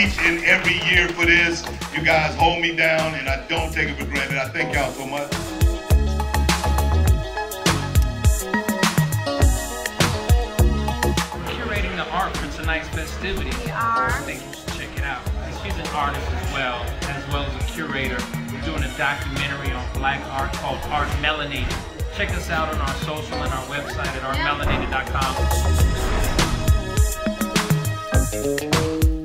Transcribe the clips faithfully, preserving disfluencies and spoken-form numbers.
each and every year for this. You guys hold me down, and I don't take it for granted. I thank y'all so much. Curating the art for tonight's festivities. We are. I think you should check it out. She's an artist as well, as well as a curator. We're doing a documentary on black art called Art Melanated. Check us out on our social and our website at art melanated dot com.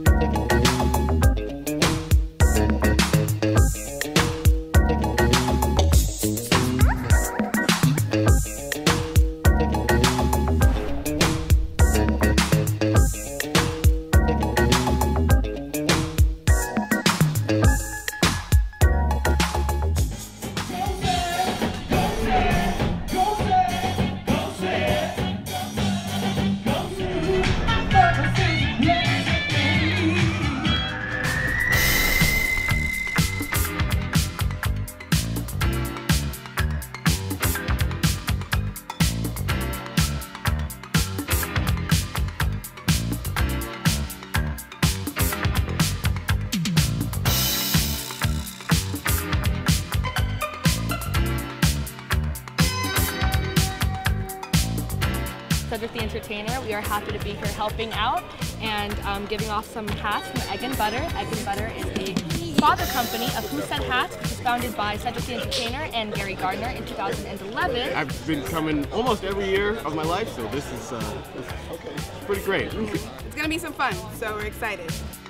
Cedric the Entertainer. We are happy to be here helping out and um, giving off some hats from Egg and Butter. Egg and Butter is a father company of Who Sent Hats, which was founded by Cedric the Entertainer and Gary Gardner in two thousand eleven. I've been coming almost every year of my life, so this is, uh, this is okay. It's pretty great. It's gonna be some fun, so we're excited.